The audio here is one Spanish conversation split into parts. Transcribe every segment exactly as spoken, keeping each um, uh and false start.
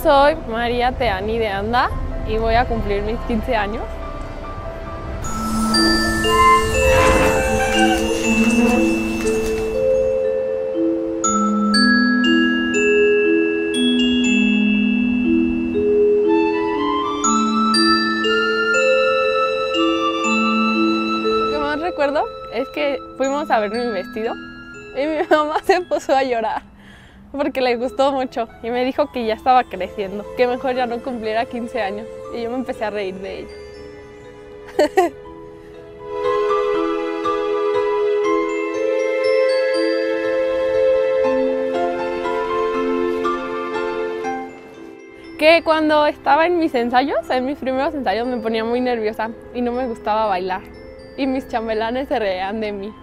soy María Teani de Anda y voy a cumplir mis quince años. Lo que más recuerdo es que fuimos a ver mi vestido y mi mamá se puso a llorar porque le gustó mucho y me dijo que ya estaba creciendo, que mejor ya no cumpliera quince años, y yo me empecé a reír de ella. Que cuando estaba en mis ensayos, en mis primeros ensayos, me ponía muy nerviosa y no me gustaba bailar, y mis chambelanes se reían de mí.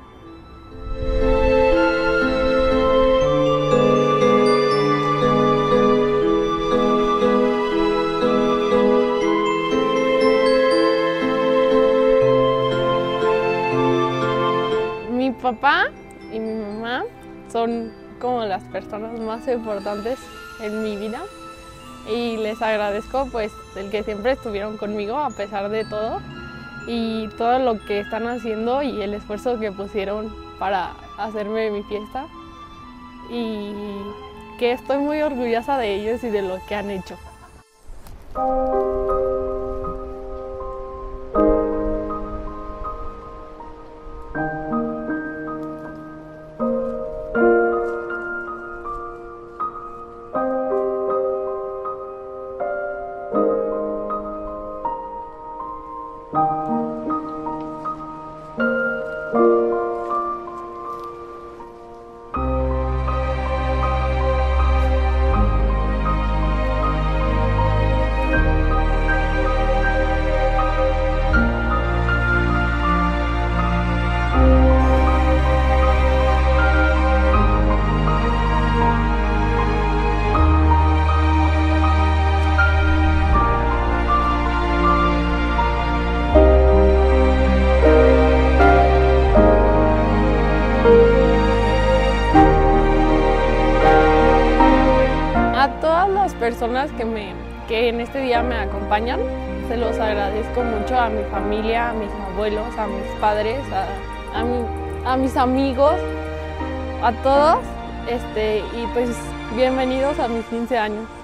Mi papá y mi mamá son como las personas más importantes en mi vida y les agradezco pues el que siempre estuvieron conmigo a pesar de todo y todo lo que están haciendo y el esfuerzo que pusieron para hacerme mi fiesta, y que estoy muy orgullosa de ellos y de lo que han hecho. A todas las personas que, me, que en este día me acompañan, se los agradezco mucho, a mi familia, a mis abuelos, a mis padres, a, a, mi, a mis amigos, a todos, este, y pues bienvenidos a mis quince años.